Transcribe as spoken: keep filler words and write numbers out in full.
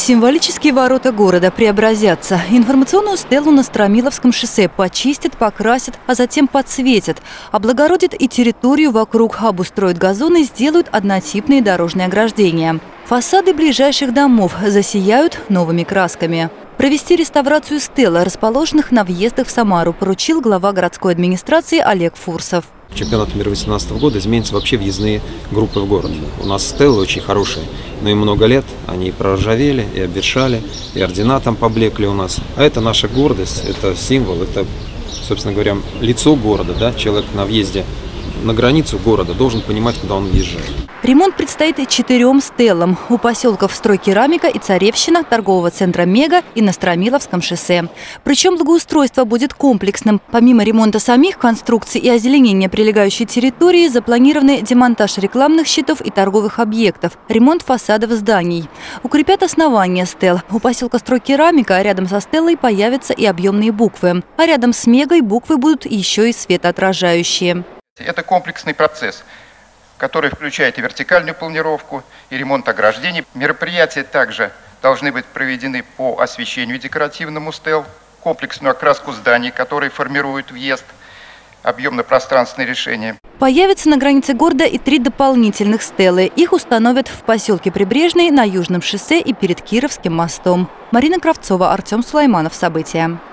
Символические ворота города преобразятся. Информационную стелу на Стромиловском шоссе почистят, покрасят, а затем подсветят. Облагородят и территорию вокруг, обустроят газоны, сделают однотипные дорожные ограждения. Фасады ближайших домов засияют новыми красками. Провести реставрацию стел, расположенных на въездах в Самару, поручил глава городской администрации Олег Фурсов. Чемпионат мира две тысячи восемнадцатого года изменятся вообще въездные группы в город. У нас стелы очень хорошие, но им много лет, они и проржавели, и обветшали, и ордена там поблекли у нас. А это наша гордость, это символ, это, собственно говоря, лицо города. Да? Человек на въезде на границу города должен понимать, куда он въезжает. Ремонт предстоит четырем стелам у поселков Стройкерамика и Царевщина, торгового центра «Мега» и на Стромиловском шоссе. Причем благоустройство будет комплексным. Помимо ремонта самих конструкций и озеленения прилегающей территории, запланированы демонтаж рекламных щитов и торговых объектов, ремонт фасадов зданий. Укрепят основания стел. У поселка Стройкерамика рядом со стелой появятся и объемные буквы. А рядом с «Мегой» буквы будут еще и светоотражающие. Это комплексный процесс, который включает и вертикальную планировку, и ремонт ограждений. Мероприятия также должны быть проведены по освещению декоративному стел, комплексную окраску зданий, которые формируют въезд, объемно-пространственные решения. Появятся на границе города и три дополнительных стелы. Их установят в поселке Прибрежный, на Южном шоссе и перед Кировским мостом. Марина Кравцова, Артем Сулайманов. События.